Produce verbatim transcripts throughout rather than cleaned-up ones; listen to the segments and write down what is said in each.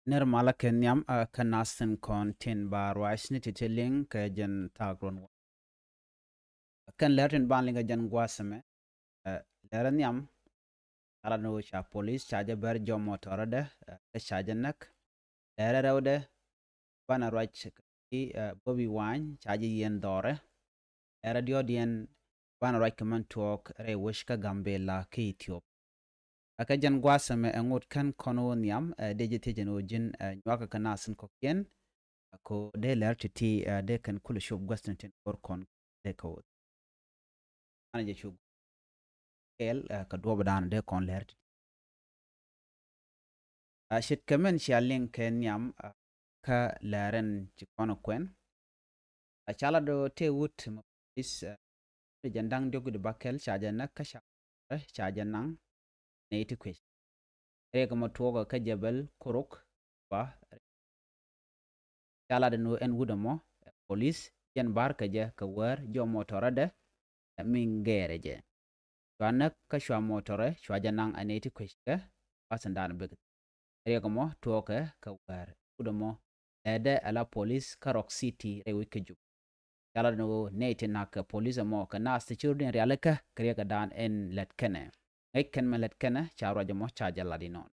ner mala kenyam uh, kanasten kon tin bar waisni titeling ke jen tagron kan lertin banlinga jen gwasame uh, leran yam ala no cha police chaje ber jo motorade uh, chaje nak lera rewde bana rach ki uh, bobi wan chaje yen dore era dio dien bana rach man tuɔɔk re wishka gämbɛlɛ ki Ethiopia aka jan gwasame ngot kan kono niam uh, dejete jeno jin uh, nywaka kanasen kokien ko de lertiti uh, de kan kulu shub gwastin kor kon de ko ana je shub el uh, ka do badan de kon lerti uh, shit kamen shalin ken niam uh, ka laren ci kono kwen a uh, chala do te wut is uh, jandang dogu de bakel chaja na ka sha chaja nang ne ti kwesh rega ma toga ka jabal kuruk ba chala de no en wudamo police jen bar ka je ka wer jo motorade min gere je wana ka shwa motore shwa janang aneti kweshke pasandan beg rega mo toga ka wer wudamo ede ala police ka rock city re wike juba chala no neti nak police mo ka nasti churdin realeka kriya dan en letkene eken melet kene charo jamo chaja ladinon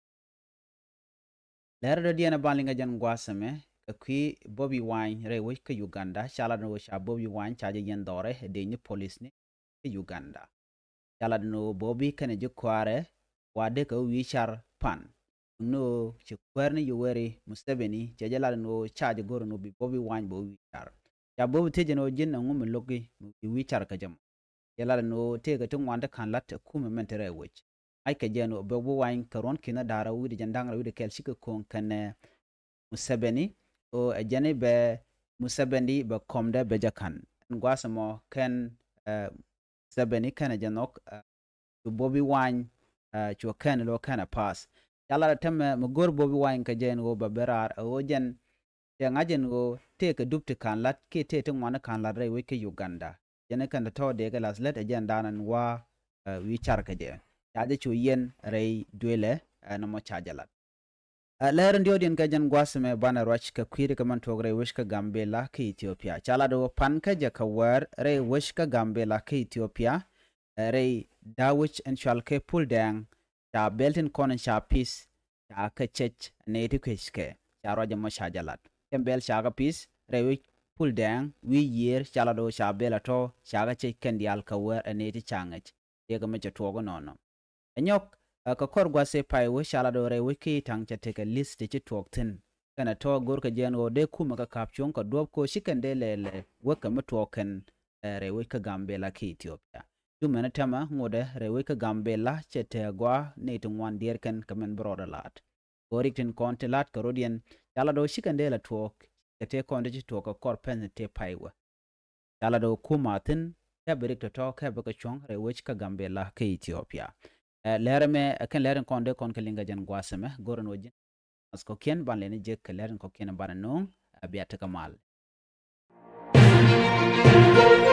lero diena balinga jan gwasame ka kwi bobi wine re wike Uganda chala no sha bobi wine chaja yendore de ni police ni Uganda chala no bobi kene je kware wade ka wichar pan no ci kwarni yuweri Museveni jajala no chaja goro no bi bobi wine bo wichar ya bobi teje no jinna ngum logi bi wichar ka jam yala no tega tun wanda kan lat kuma mentere wich ai ka jeno bobi wine karon kina dara wudi jandanga wudi kel shika kon kan Museveni o ajane be Museveni be komde be jakan ngwasamo ken uh, Museveni kana janok uh, bobi wine uh, cho kan lo kana pass yala temme mo gor bobi wine ka jeno ba berar o jen te ngajen go te ka dupte kan lat ke te tun wana kan lat re wike Uganda jene kan to de ga las let ajen danan wa uh, wi char ka je yaade chu yen re duele uh, no mo chajalat uh, ler ndio den ka jan gwasme bana roch ka kwiri ka man togre wishka gämbɛlɛ ka Ethiopia chala do pan ka je ka war re wishka gämbɛlɛ ka Ethiopia uh, re dawich en chalke pull down ta beltin konen cha peace ta ka chech ne ti kweske cha roja mo chajalat kembel cha ga peace re pull down we year chala do cha bela to cha ga che kendial ka war ne ti changach de ga me togo nono enyok uh, ka kor gwase pai we chala do re wiki tang cha take a list ti twoktin kana to gor ka jeno de kuma ka kapchon ka dob ko shikande lele waka me token uh, re wika gämbɛlɛ ki Ethiopia du mena tema ngode re wika gämbɛlɛ chete gwa ne ti ngwan dirken kamen broda lat goriktin kontelat ka rodien chala do shikande la twok te konde ci to ka kor pen te paiwa yala do kumatin ya berik to to ka baka chong re wich ka gämbɛlɛ ka Ethiopia uh, lerme kan leren konde kon kelinga jan gwasame goron wajin asko kien ban lene je ka leren ko kien ban non abiata kamal